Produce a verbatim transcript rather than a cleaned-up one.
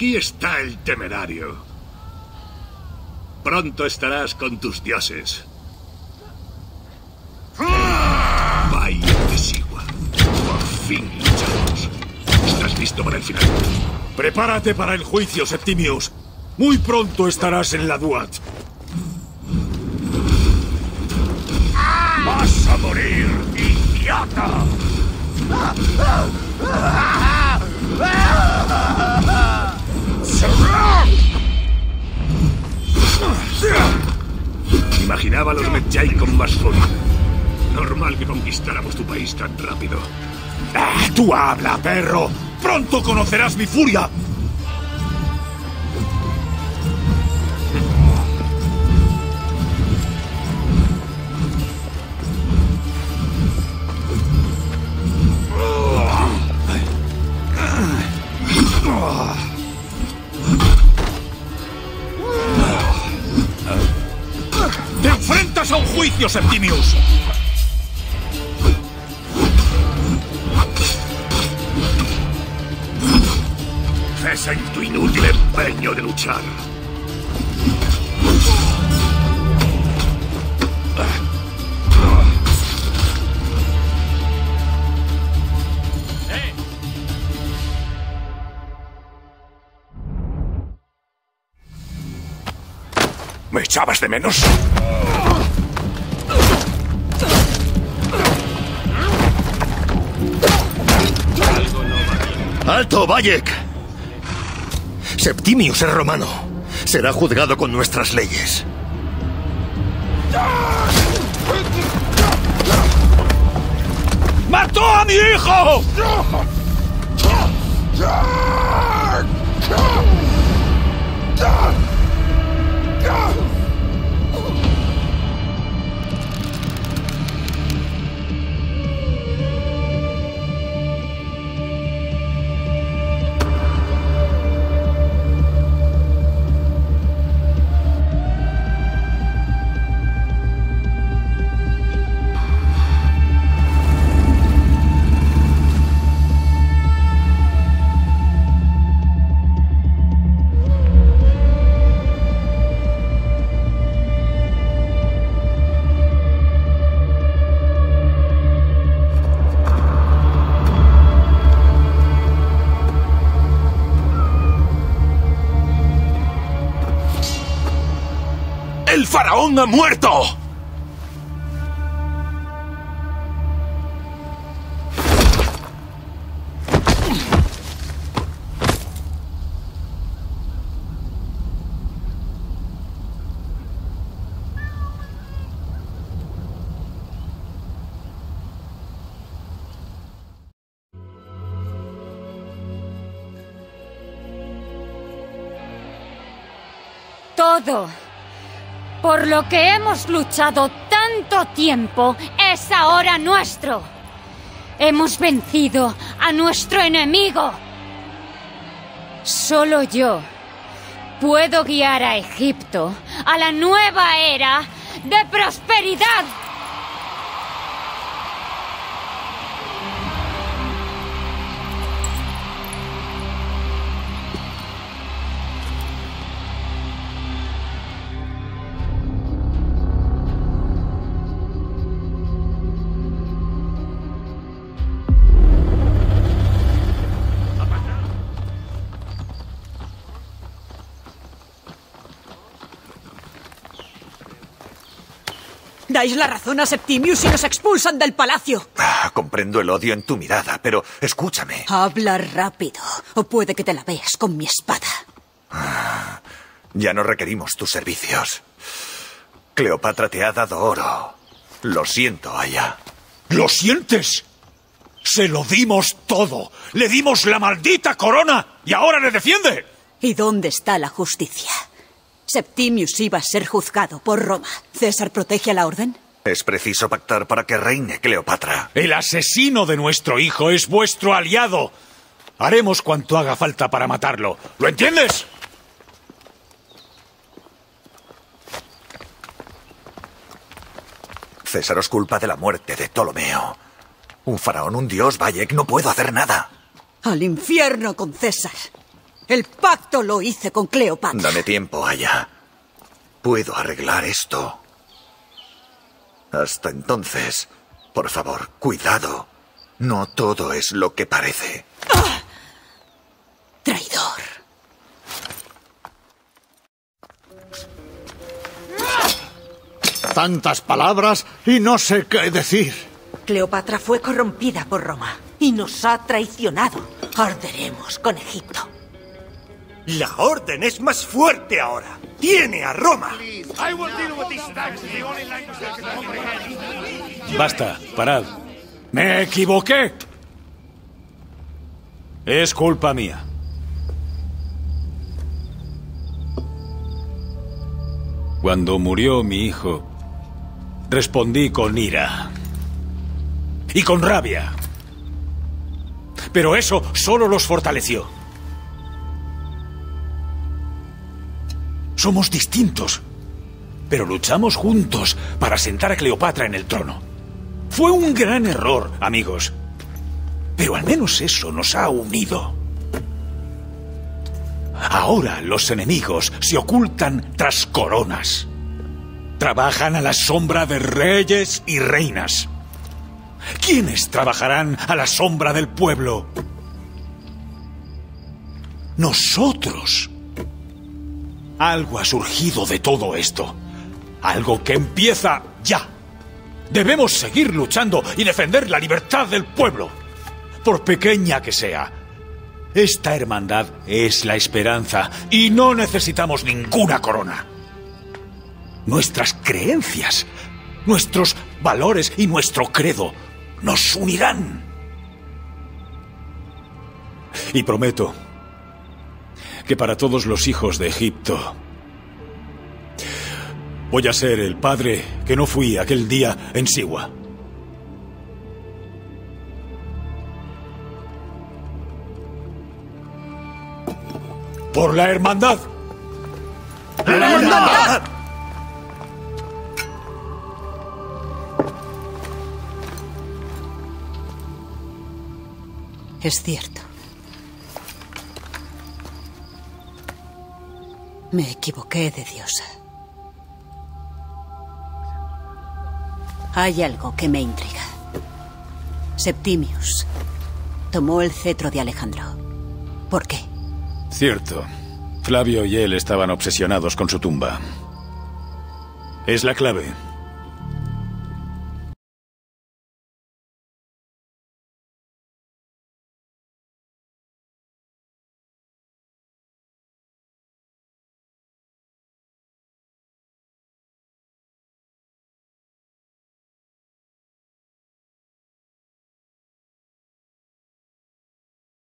Aquí está el temerario. Pronto estarás con tus dioses. Vaya de Sigua. Por fin luchamos. ¿Estás listo para el final? Prepárate para el juicio, Septimius. Muy pronto estarás en la Duat. ¡Vas a morir, idiota! Imaginaba a los Medjay con más furia. Normal que conquistáramos tu país tan rápido. ¡Ah, tú habla, perro! ¡Pronto conocerás mi furia! ¡Te enfrentas a un juicio, Septimius! Cesa en tu inútil empeño de luchar. ¿Me echabas de menos? ¡Alto, Bayek! Septimius es romano. Será juzgado con nuestras leyes. ¡Mató a mi hijo! ¡El faraón ha muerto! Todo por lo que hemos luchado tanto tiempo es ahora nuestro. Hemos vencido a nuestro enemigo. Solo yo puedo guiar a Egipto a la nueva era de prosperidad. Dais la razón a Septimius y nos expulsan del palacio. Ah, comprendo el odio en tu mirada, pero escúchame. Habla rápido, o puede que te la veas con mi espada. Ah, ya no requerimos tus servicios. Cleopatra te ha dado oro. Lo siento, Aya. ¿Lo sientes? Se lo dimos todo. Le dimos la maldita corona y ahora le defiende. ¿Y dónde está la justicia? Septimius iba a ser juzgado por Roma. ¿César protege a la orden? Es preciso pactar para que reine Cleopatra. El asesino de nuestro hijo es vuestro aliado. Haremos cuanto haga falta para matarlo. ¿Lo entiendes? César os culpa de la muerte de Ptolomeo. Un faraón, un dios, Bayek, no puedo hacer nada. Al infierno con César. El pacto lo hice con Cleopatra. Dame tiempo, Aya. Puedo arreglar esto. Hasta entonces, por favor, cuidado. No todo es lo que parece. ¡Ah! Traidor. Tantas palabras y no sé qué decir. Cleopatra fue corrompida por Roma y nos ha traicionado. Arderemos con Egipto. La orden es más fuerte ahora. ¡Tiene a Roma! Basta, parad. Me equivoqué. Es culpa mía. Cuando murió mi hijo, respondí con ira y con rabia. Pero eso solo los fortaleció. Somos distintos, pero luchamos juntos para sentar a Cleopatra en el trono. Fue un gran error, amigos, pero al menos eso nos ha unido. Ahora los enemigos se ocultan tras coronas. Trabajan a la sombra de reyes y reinas. ¿Quiénes trabajarán a la sombra del pueblo? Nosotros. Algo ha surgido de todo esto. Algo que empieza ya. Debemos seguir luchando y defender la libertad del pueblo, por pequeña que sea. Esta hermandad es la esperanza y no necesitamos ninguna corona. Nuestras creencias, nuestros valores y nuestro credo nos unirán. Y prometo que para todos los hijos de Egipto voy a ser el padre que no fui aquel día en Siwa. ¡Por la hermandad! ¡La hermandad! Es cierto. Me equivoqué de diosa. Hay algo que me intriga. Septimius tomó el cetro de Alejandro. ¿Por qué? Cierto. Flavio y él estaban obsesionados con su tumba. Es la clave.